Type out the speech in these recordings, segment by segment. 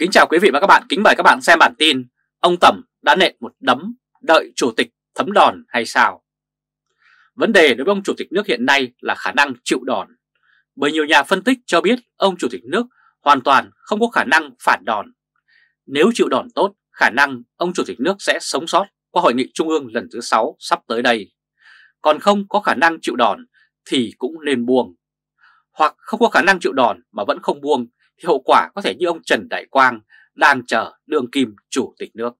Kính chào quý vị và các bạn, kính mời các bạn xem bản tin ông Tẩm đã nện một đấm đợi chủ tịch thấm đòn hay sao? Vấn đề đối với ông chủ tịch nước hiện nay là khả năng chịu đòn. Bởi nhiều nhà phân tích cho biết ông chủ tịch nước hoàn toàn không có khả năng phản đòn. Nếu chịu đòn tốt, khả năng ông chủ tịch nước sẽ sống sót qua hội nghị trung ương lần thứ 6 sắp tới đây. Còn không có khả năng chịu đòn thì cũng nên buông. Hoặc không có khả năng chịu đòn mà vẫn không buông thì hậu quả có thể như ông Trần Đại Quang đang chờ đương kim chủ tịch nước.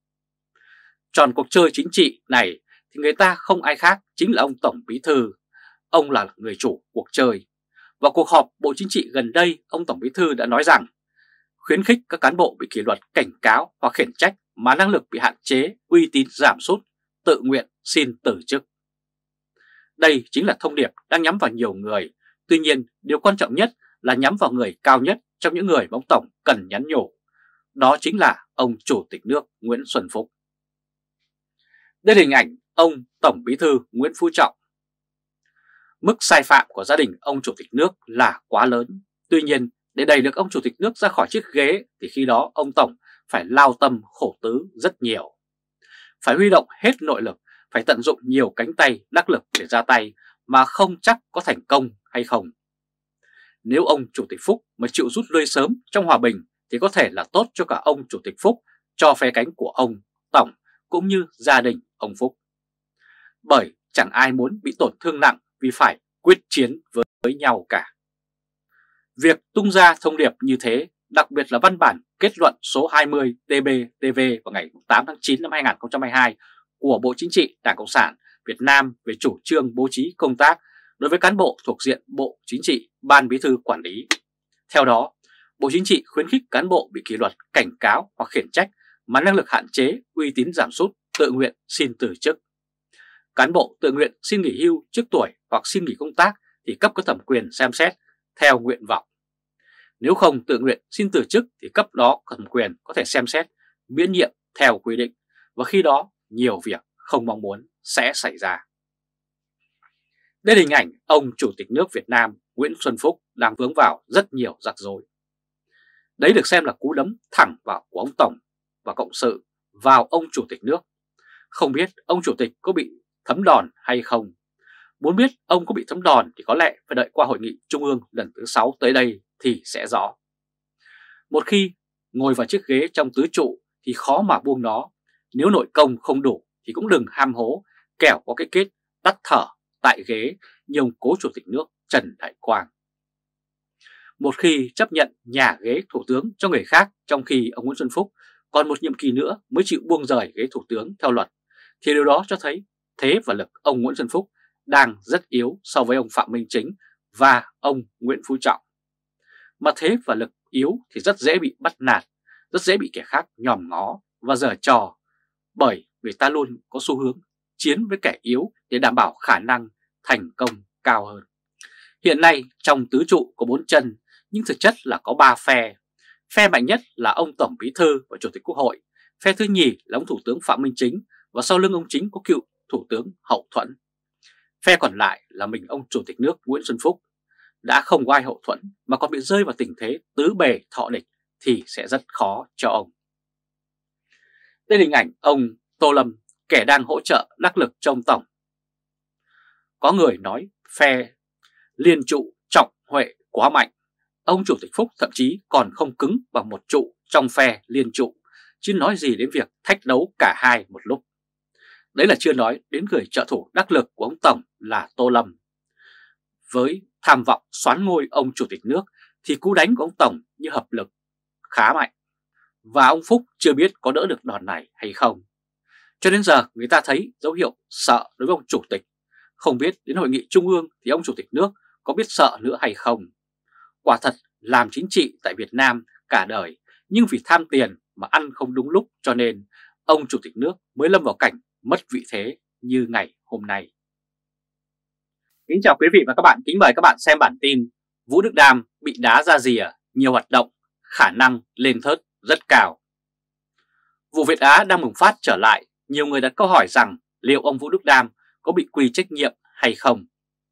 Tròn cuộc chơi chính trị này thì người ta không ai khác chính là ông Tổng Bí Thư. Ông là người chủ cuộc chơi. Vào cuộc họp Bộ Chính trị gần đây, ông Tổng Bí Thư đã nói rằng khuyến khích các cán bộ bị kỷ luật, cảnh cáo hoặc khiển trách mà năng lực bị hạn chế, uy tín giảm sút, tự nguyện xin từ chức. Đây chính là thông điệp đang nhắm vào nhiều người. Tuy nhiên, điều quan trọng nhất là nhắm vào người cao nhất trong những người mà ông Tổng cần nhắn nhủ. Đó chính là ông Chủ tịch nước Nguyễn Xuân Phúc. Đây là hình ảnh ông Tổng Bí Thư Nguyễn Phú Trọng. Mức sai phạm của gia đình ông Chủ tịch nước là quá lớn. Tuy nhiên, để đẩy được ông Chủ tịch nước ra khỏi chiếc ghế thì khi đó ông Tổng phải lao tâm khổ tứ rất nhiều. Phải huy động hết nội lực, phải tận dụng nhiều cánh tay đắc lực để ra tay mà không chắc có thành công hay không. Nếu ông Chủ tịch Phúc mà chịu rút lui sớm trong hòa bình thì có thể là tốt cho cả ông Chủ tịch Phúc, cho phe cánh của ông Tổng cũng như gia đình ông Phúc. Bởi chẳng ai muốn bị tổn thương nặng vì phải quyết chiến với nhau cả. Việc tung ra thông điệp như thế, đặc biệt là văn bản kết luận số 20 TB-TV vào ngày 8 tháng 9 năm 2022 của Bộ Chính trị Đảng Cộng sản Việt Nam về chủ trương bố trí công tác đối với cán bộ thuộc diện Bộ Chính trị, Ban Bí thư quản lý. Theo đó, Bộ Chính trị khuyến khích cán bộ bị kỷ luật, cảnh cáo hoặc khiển trách mà năng lực hạn chế, uy tín giảm sút, tự nguyện xin từ chức. Cán bộ tự nguyện xin nghỉ hưu trước tuổi hoặc xin nghỉ công tác thì cấp có thẩm quyền xem xét theo nguyện vọng. Nếu không tự nguyện xin từ chức thì cấp đó thẩm quyền có thể xem xét miễn nhiệm theo quy định, và khi đó nhiều việc không mong muốn sẽ xảy ra. Đây là hình ảnh ông Chủ tịch nước Việt Nam Nguyễn Xuân Phúc đang vướng vào rất nhiều rắc rối. Đấy được xem là cú đấm thẳng vào của ông Tổng và cộng sự vào ông Chủ tịch nước. Không biết ông Chủ tịch có bị thấm đòn hay không? Muốn biết ông có bị thấm đòn thì có lẽ phải đợi qua hội nghị trung ương lần thứ 6 tới đây thì sẽ rõ. Một khi ngồi vào chiếc ghế trong tứ trụ thì khó mà buông nó. Nếu nội công không đủ thì cũng đừng ham hố, kẻo có cái kết tắt thở tại ghế như ông cố Chủ tịch nước Trần Đại Quang. Một khi chấp nhận nhả ghế thủ tướng cho người khác trong khi ông Nguyễn Xuân Phúc còn một nhiệm kỳ nữa mới chịu buông rời ghế thủ tướng theo luật, thì điều đó cho thấy thế và lực ông Nguyễn Xuân Phúc đang rất yếu so với ông Phạm Minh Chính và ông Nguyễn Phú Trọng. Mà thế và lực yếu thì rất dễ bị bắt nạt, rất dễ bị kẻ khác nhòm ngó và giở trò, bởi người ta luôn có xu hướng chiến với kẻ yếu để đảm bảo khả năng thành công cao hơn. Hiện nay trong tứ trụ có 4 chân nhưng thực chất là có 3 phe. Phe mạnh nhất là ông Tổng Bí Thư và Chủ tịch Quốc hội. Phe thứ nhì là ông Thủ tướng Phạm Minh Chính và sau lưng ông Chính có cựu Thủ tướng Hậu Thuẫn. Phe còn lại là mình ông Chủ tịch nước Nguyễn Xuân Phúc. Đã không có ai hậu thuẫn mà còn bị rơi vào tình thế tứ bề thọ địch thì sẽ rất khó cho ông. Đây là hình ảnh ông Tô Lâm, kẻ đang hỗ trợ đắc lực cho ông Tổng. Có người nói phe liên trụ Trọng Huệ quá mạnh. Ông Chủ tịch Phúc thậm chí còn không cứng bằng một trụ trong phe liên trụ, chứ nói gì đến việc thách đấu cả hai một lúc. Đấy là chưa nói đến người trợ thủ đắc lực của ông Tổng là Tô Lâm. Với tham vọng soán ngôi ông Chủ tịch nước thì cú đánh của ông Tổng như hợp lực khá mạnh. Và ông Phúc chưa biết có đỡ được đòn này hay không. Cho đến giờ người ta thấy dấu hiệu sợ đối với ông Chủ tịch. Không biết đến hội nghị trung ương thì ông Chủ tịch nước có biết sợ nữa hay không. Quả thật làm chính trị tại Việt Nam cả đời, nhưng vì tham tiền mà ăn không đúng lúc cho nên ông Chủ tịch nước mới lâm vào cảnh mất vị thế như ngày hôm nay. Kính chào quý vị và các bạn, kính mời các bạn xem bản tin Vũ Đức Đam bị đá ra rìa, nhiều hoạt động, khả năng lên thớt rất cao. Vụ Việt Á đang bùng phát trở lại, nhiều người đặt câu hỏi rằng liệu ông Vũ Đức Đam có bị quy trách nhiệm hay không.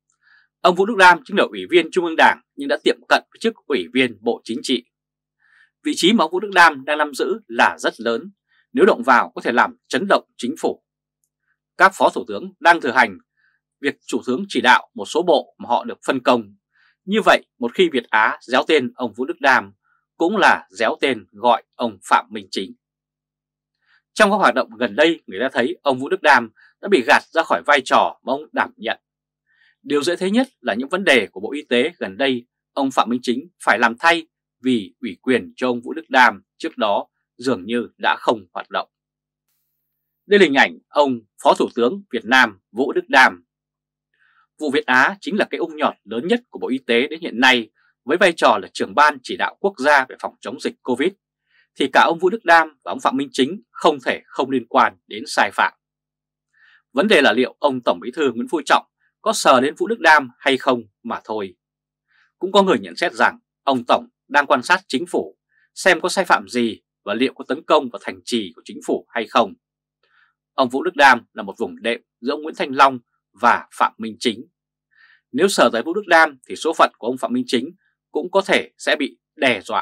Ông Vũ Đức Đam chính là Ủy viên Trung ương Đảng nhưng đã tiệm cận với chức Ủy viên Bộ Chính trị. Vị trí mà ông Vũ Đức Đam đang nắm giữ là rất lớn, nếu động vào có thể làm chấn động chính phủ. Các phó thủ tướng đang thực hành việc thủ tướng chỉ đạo một số bộ mà họ được phân công. Như vậy, một khi Việt Á déo tên ông Vũ Đức Đam cũng là déo tên gọi ông Phạm Minh Chính. Trong các hoạt động gần đây, người ta thấy ông Vũ Đức Đam đã bị gạt ra khỏi vai trò mà ông đảm nhận. Điều dễ thấy nhất là những vấn đề của Bộ Y tế gần đây, ông Phạm Minh Chính phải làm thay vì ủy quyền cho ông Vũ Đức Đam trước đó dường như đã không hoạt động. Đây là hình ảnh ông Phó Thủ tướng Việt Nam Vũ Đức Đam. Vụ Việt Á chính là cái ung nhọt lớn nhất của Bộ Y tế đến hiện nay với vai trò là trưởng ban chỉ đạo quốc gia về phòng chống dịch Covid, thì cả ông Vũ Đức Đam và ông Phạm Minh Chính không thể không liên quan đến sai phạm. Vấn đề là liệu ông Tổng Bí thư Nguyễn Phú Trọng có sờ đến Vũ Đức Đam hay không mà thôi. Cũng có người nhận xét rằng ông Tổng đang quan sát chính phủ xem có sai phạm gì và liệu có tấn công vào thành trì của chính phủ hay không. Ông Vũ Đức Đam là một vùng đệm giữa ông Nguyễn Thanh Long và Phạm Minh Chính. Nếu sờ tới Vũ Đức Đam thì số phận của ông Phạm Minh Chính cũng có thể sẽ bị đe dọa.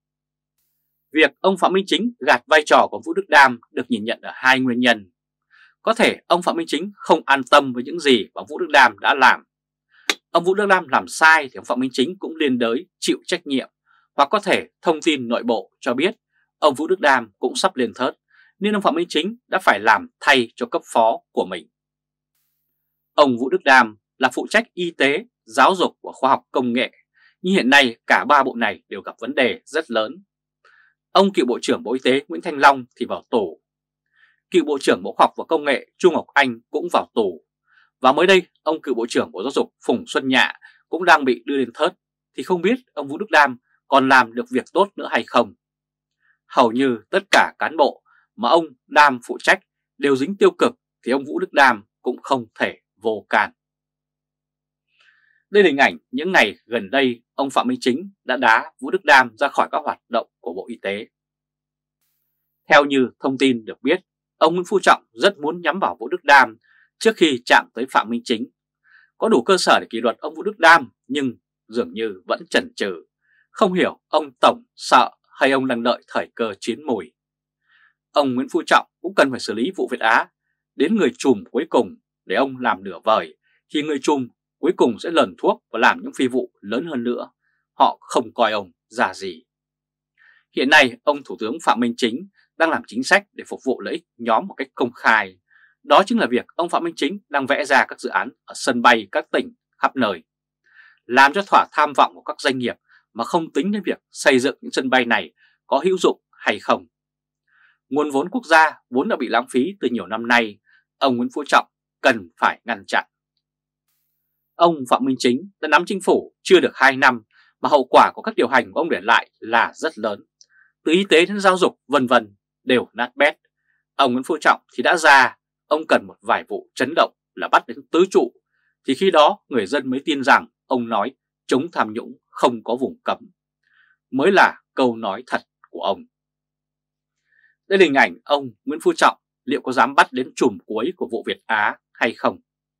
Việc ông Phạm Minh Chính gạt vai trò của Vũ Đức Đam được nhìn nhận ở hai nguyên nhân. Có thể ông Phạm Minh Chính không an tâm với những gì mà Vũ Đức Đam đã làm. Ông Vũ Đức Đam làm sai thì ông Phạm Minh Chính cũng liên đới chịu trách nhiệm, hoặc có thể thông tin nội bộ cho biết ông Vũ Đức Đam cũng sắp lên thớt nên ông Phạm Minh Chính đã phải làm thay cho cấp phó của mình. Ông Vũ Đức Đam là phụ trách y tế, giáo dục và khoa học công nghệ, nhưng hiện nay cả ba bộ này đều gặp vấn đề rất lớn. Ông cựu Bộ trưởng Bộ Y tế Nguyễn Thanh Long thì vào tù. Cựu Bộ trưởng Bộ Khoa học và Công nghệ Chu Ngọc Anh cũng vào tù. Và mới đây, ông cựu Bộ trưởng Bộ Giáo dục Phùng Xuân Nhạ cũng đang bị đưa lên thớt, thì không biết ông Vũ Đức Đam còn làm được việc tốt nữa hay không. Hầu như tất cả cán bộ mà ông Đam phụ trách đều dính tiêu cực thì ông Vũ Đức Đam cũng không thể vô can. Đây là hình ảnh những ngày gần đây ông Phạm Minh Chính đã đá Vũ Đức Đam ra khỏi các hoạt động của Bộ Y tế. Theo như thông tin được biết, ông Nguyễn Phú Trọng rất muốn nhắm vào Vũ Đức Đam trước khi chạm tới Phạm Minh Chính. Có đủ cơ sở để kỷ luật ông Vũ Đức Đam nhưng dường như vẫn chần chừ. Không hiểu ông Tổng sợ hay ông đang đợi thời cơ chín mùi. Ông Nguyễn Phú Trọng cũng cần phải xử lý vụ Việt Á đến người trùm cuối cùng, để ông làm nửa vời thì người trùm cuối cùng sẽ lẩn thuốc và làm những phi vụ lớn hơn nữa. Họ không coi ông ra gì. Hiện nay ông Thủ tướng Phạm Minh Chính đang làm chính sách để phục vụ lợi ích nhóm một cách công khai. Đó chính là việc ông Phạm Minh Chính đang vẽ ra các dự án ở sân bay các tỉnh khắp nơi, làm cho thỏa tham vọng của các doanh nghiệp mà không tính đến việc xây dựng những sân bay này có hữu dụng hay không. Nguồn vốn quốc gia vốn đã bị lãng phí từ nhiều năm nay, ông Nguyễn Phú Trọng cần phải ngăn chặn. Ông Phạm Minh Chính đã nắm chính phủ chưa được 2 năm mà hậu quả của các điều hành của ông để lại là rất lớn. Từ y tế đến giáo dục vân vân đều nát bét. Ông Nguyễn Phú Trọng thì đã già, ông cần một vài vụ chấn động là bắt đến tứ trụ, thì khi đó người dân mới tin rằng ông nói chống tham nhũng không có vùng cấm, mới là câu nói thật của ông. Đây là hình ảnh ông Nguyễn Phú Trọng liệu có dám bắt đến chùm cuối của vụ Việt Á hay không.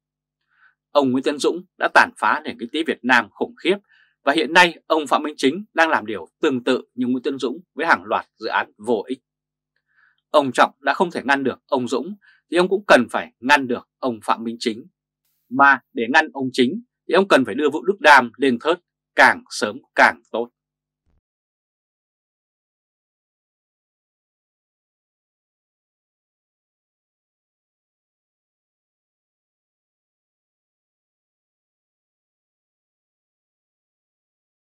Ông Nguyễn Tấn Dũng đã tàn phá nền kinh tế Việt Nam khủng khiếp, và hiện nay ông Phạm Minh Chính đang làm điều tương tự như Nguyễn Tấn Dũng với hàng loạt dự án vô ích. Ông Trọng đã không thể ngăn được ông Dũng thì ông cũng cần phải ngăn được ông Phạm Minh Chính. Mà để ngăn ông Chính thì ông cần phải đưa Vũ Đức Đam lên thớt càng sớm càng tốt.